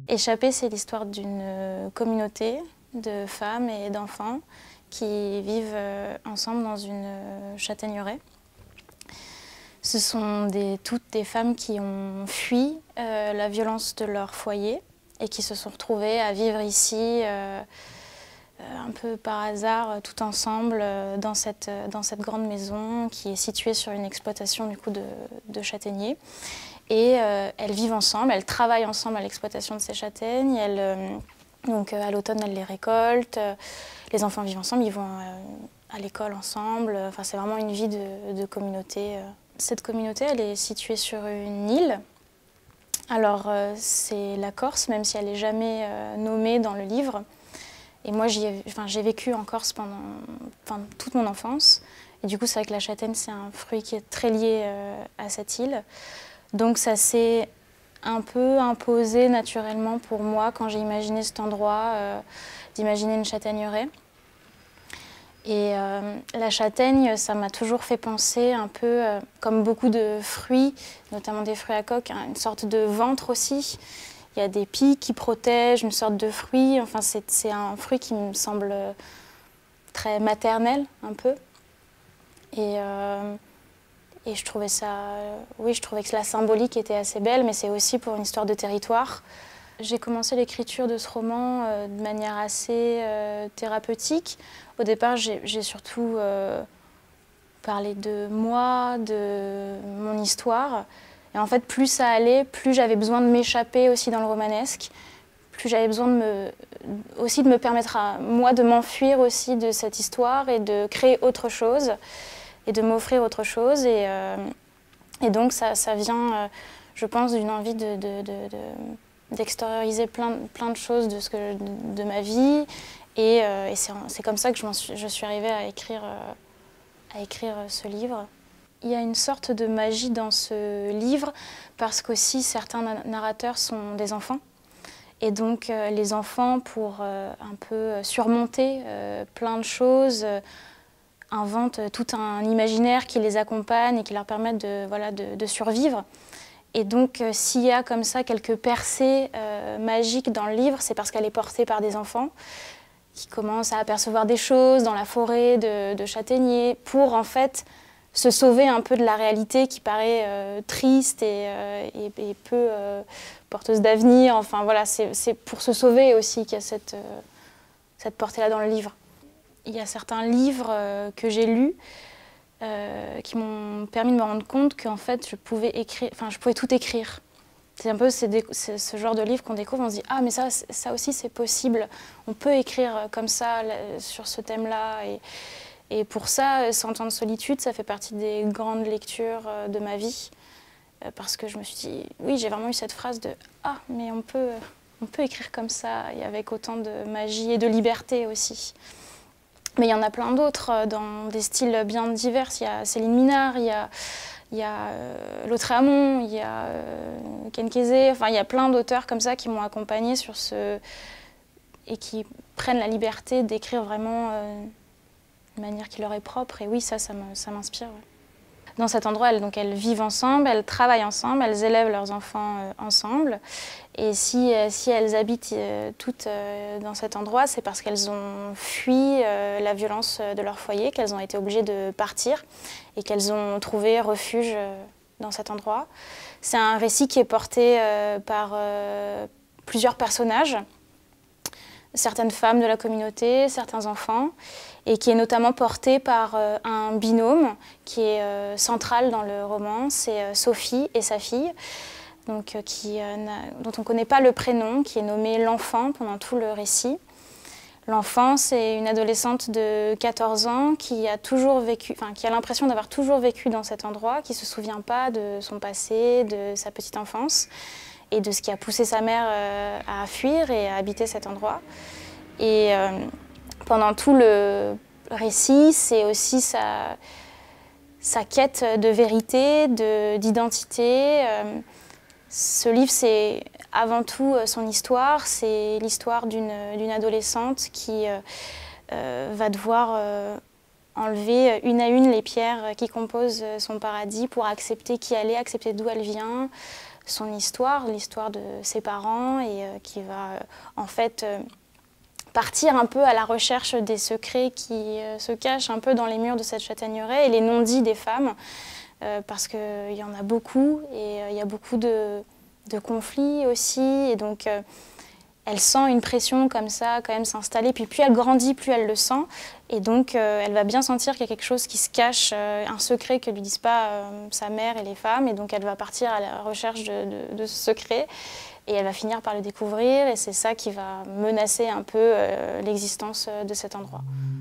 Échappée, c'est l'histoire d'une communauté de femmes et d'enfants qui vivent ensemble dans une châtaigneraie. Ce sont toutes des femmes qui ont fui la violence de leur foyer et qui se sont retrouvées à vivre ici un peu par hasard, tout ensemble, dans cette grande maison qui est située sur une exploitation du coup, de châtaigniers. Et elles vivent ensemble, elles travaillent ensemble à l'exploitation de ces châtaignes. Donc à l'automne, elles les récoltent. Les enfants vivent ensemble, ils vont à l'école ensemble. Enfin, c'est vraiment une vie de communauté. Cette communauté, elle est située sur une île. Alors, c'est la Corse, même si elle n'est jamais nommée dans le livre. Et moi, j'ai vécu en Corse pendant toute mon enfance. Et du coup, c'est vrai que la châtaigne, c'est un fruit qui est très lié à cette île. Donc, ça s'est un peu imposé naturellement pour moi quand j'ai imaginé cet endroit, d'imaginer une châtaigneraie. Et la châtaigne, ça m'a toujours fait penser un peu, comme beaucoup de fruits, notamment des fruits à coque, hein, une sorte de ventre aussi. Il y a des pics qui protègent, une sorte de fruit. Enfin, c'est un fruit qui me semble très maternel, un peu. Et je trouvais je trouvais que la symbolique était assez belle, mais c'est aussi pour une histoire de territoire. J'ai commencé l'écriture de ce roman de manière assez thérapeutique. Au départ, j'ai surtout parlé de moi, de mon histoire. Et en fait, plus ça allait, plus j'avais besoin de m'échapper aussi dans le romanesque, plus j'avais besoin aussi de me permettre à moi de m'enfuir aussi de cette histoire et de créer autre chose et de m'offrir autre chose. Et donc ça vient, je pense, d'une envie d'extérioriser plein de choses de ma vie. Et c'est comme ça que je suis arrivée à écrire ce livre. Il y a une sorte de magie dans ce livre parce qu'aussi certains narrateurs sont des enfants. Et donc les enfants, pour un peu surmonter plein de choses, inventent tout un imaginaire qui les accompagne et qui leur permet de survivre. Et donc s'il y a comme ça quelques percées magiques dans le livre, c'est parce qu'elle est portée par des enfants qui commencent à apercevoir des choses dans la forêt de châtaigniers pour en fait se sauver un peu de la réalité qui paraît triste et peu porteuse d'avenir. Enfin voilà, c'est pour se sauver aussi qu'il y a cette portée-là dans le livre. Il y a certains livres que j'ai lus qui m'ont permis de me rendre compte qu'en fait je pouvais tout écrire. C'est un peu ce genre de livre qu'on découvre, on se dit « Ah, mais ça aussi c'est possible, on peut écrire comme ça sur ce thème-là ». Et pour ça, 100 ans de solitude, ça fait partie des grandes lectures de ma vie. Parce que je me suis dit, oui, j'ai vraiment eu cette phrase de « Ah, mais on peut écrire comme ça, et avec autant de magie et de liberté aussi ». Mais il y en a plein d'autres, dans des styles bien divers. Il y a Céline Minard, il y a Lautréamont, il y a Ken Kesey. Enfin, il y a plein d'auteurs comme ça qui m'ont accompagnée sur et qui prennent la liberté d'écrire vraiment de manière qui leur est propre. Et oui, ça m'inspire. Ouais. Dans cet endroit, elles vivent ensemble, elles travaillent ensemble, elles élèvent leurs enfants ensemble. Et si elles habitent toutes dans cet endroit, c'est parce qu'elles ont fui la violence de leur foyer, qu'elles ont été obligées de partir et qu'elles ont trouvé refuge dans cet endroit. C'est un récit qui est porté par plusieurs personnages, certaines femmes de la communauté, certains enfants, et qui est notamment porté par un binôme qui est central dans le roman, c'est Sophie et sa fille, donc, dont on ne connaît pas le prénom, qui est nommée l'enfant pendant tout le récit. L'enfant, c'est une adolescente de 14 ans qui a l'impression d'avoir toujours vécu dans cet endroit, qui ne se souvient pas de son passé, de sa petite enfance, et de ce qui a poussé sa mère à fuir et à habiter cet endroit. Et pendant tout le récit, c'est aussi sa quête de vérité, d'identité. Ce livre, c'est avant tout son histoire. C'est l'histoire d'une adolescente qui va devoir enlever une à une les pierres qui composent son paradis pour accepter qui elle est, accepter d'où elle vient, son histoire, l'histoire de ses parents, et qui va en fait partir un peu à la recherche des secrets qui se cachent un peu dans les murs de cette châtaigneraie et les non-dits des femmes, parce qu'il y en a beaucoup et il y a beaucoup de conflits aussi, et donc elle sent une pression comme ça quand même s'installer, puis plus elle grandit, plus elle le sent, et donc elle va bien sentir qu'il y a quelque chose qui se cache, un secret que lui disent pas sa mère et les femmes, et donc elle va partir à la recherche de ce secret, et elle va finir par le découvrir, et c'est ça qui va menacer un peu l'existence de cet endroit.